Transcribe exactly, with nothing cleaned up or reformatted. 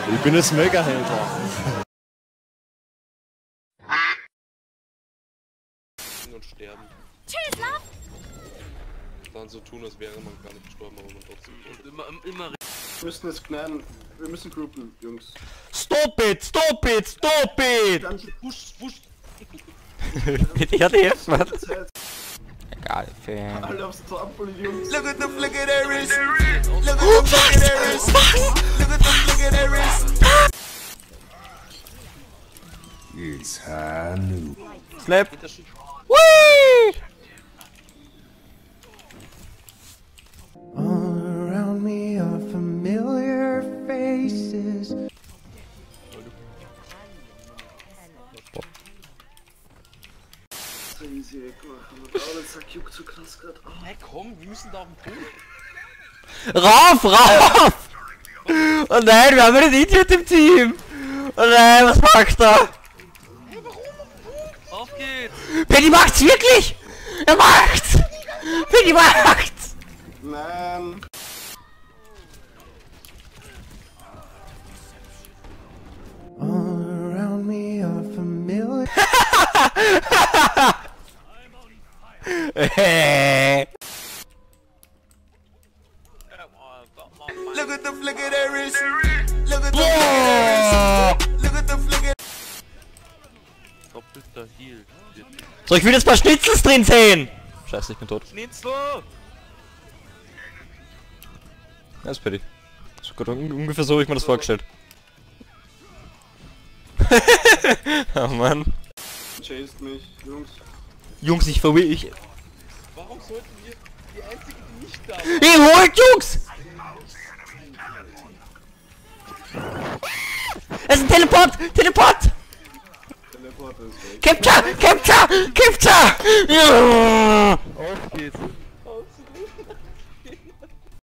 Ich bin das Mega-Helfer. Und sterben. Tschüss, Love! Dann so tun, als wäre man gar nicht gestorben, aber man trotzdem tot. Immer, immer. Wir müssen es knallen. Wir müssen groupen, Jungs. Stop it! Stop it! Stop it! Dann Push, push! Mit E D F, was? Egal, Fan. alle aufs Trampolin, Jungs. Look at the flick of their wrist. Look at the flick of their wrist. Look at the flick of their wrist. It's Hanu. Slap! Hinterschiff. Whee! All around me are familiar faces. Easy, guck mal, der Sack juckt so krass grad. Oh. Hey komm, wir müssen da auf den Punkt. Rauf, rauf! Oh nein, wir haben einen Idiot im Team! Oh nein, was macht er? Hey, warum? Auf geht's. Penny macht's wirklich! Er macht's! Penny macht's! Nein. All around me are familiar. Look at the flick of their wrist. Look at the flick of their wrist. Look at the flick of. Doppelter Heal. So, ich will jetzt ein paar Schnitzels drin sehen! Scheiße, ich bin tot. Schnitzel! Ja, ist Paddy. So gut, un ungefähr so habe ich mir das vorgestellt. Oh Mann. Chased mich, Jungs. Jungs, ich verwirr ich. Warum sollten wir die einzigen, die nicht da Ihr holt, Jungs! Es ist ein Teleport! Teleport! Teleporter ist weg. Capture! Capture! Capture! Ja! Auf geht's.